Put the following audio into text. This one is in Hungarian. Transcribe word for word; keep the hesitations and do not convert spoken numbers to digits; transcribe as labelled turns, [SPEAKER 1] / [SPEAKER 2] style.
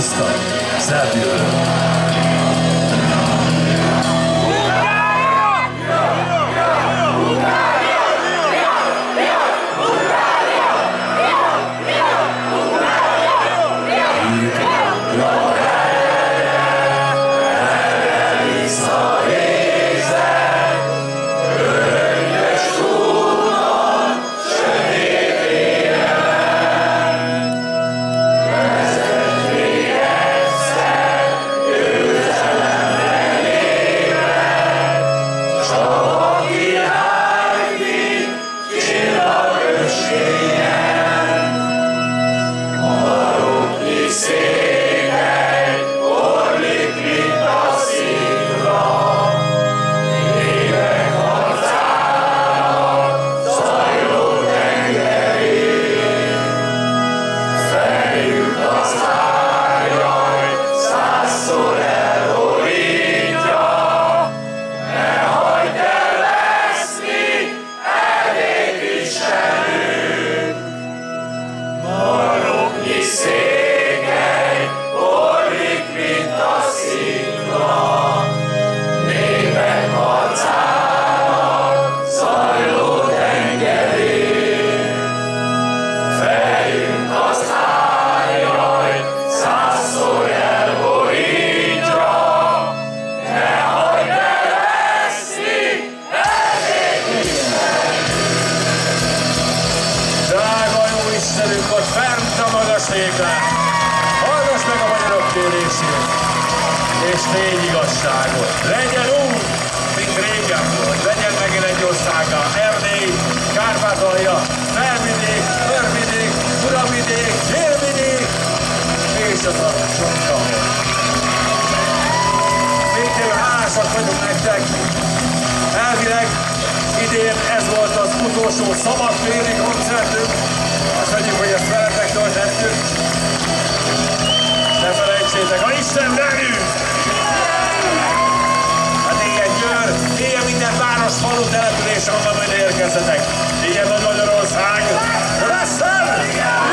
[SPEAKER 1] tiszta, szebb jövő. Ott fent a magas éklen, hallgass meg a magyarok kérését, és tégy igazságot. Legyen úgy, mint régen volt, legyen megint egy országa, Erdély, Kárpátalja, Felvidék, Örvidék, Uravidék, Délvidék, és az a csonka. Végül hálásak vagyunk nektek. Elvileg idén ez volt az utolsó szabadtéri koncertünk. Azt mondjuk, hogy ezt veletek töltettük. Ne felejtsétek, a Isten velünk! Hát ilyen Győr, ilyen minden város, falu, település, onnan majd érkezzetek. Ilyen Nagy Magyarország. Lesz el!